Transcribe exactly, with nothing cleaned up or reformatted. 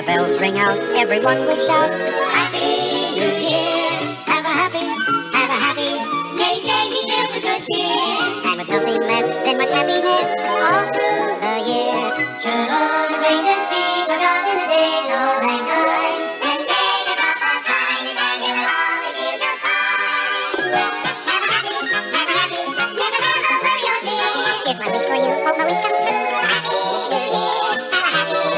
bells ring out, everyone will shout, Happy New Year! Have a happy, have a happy, may each day be filled with good cheer, and with nothing less than much happiness all through the year. Should old acquaintance be forgot in the days of lang syne, then take a cup of kindness and you will always feel just fine. Have a happy, have a happy, never have a worry or fear. Here's my wish for you, hope my wish comes true. Happy New Year, have a happy